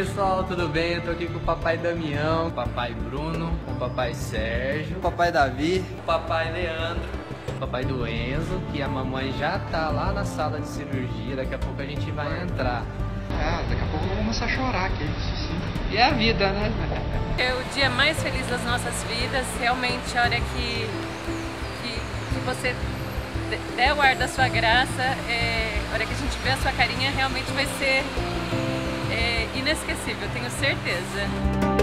pessoal, tudo bem? Eu tô aqui com o papai Damião, o papai Bruno, o papai Sérgio, o papai Davi, o papai Leandro, o papai do Enzo, que a mamãe já tá lá na sala de cirurgia, daqui a pouco a gente vai entrar. Daqui a pouco eu vou começar a chorar aqui, isso sim. E é a vida, né? É o dia mais feliz das nossas vidas, realmente a hora que você der o ar da sua graça, a hora que a gente vê a sua carinha, realmente vai ser inesquecível, tenho certeza.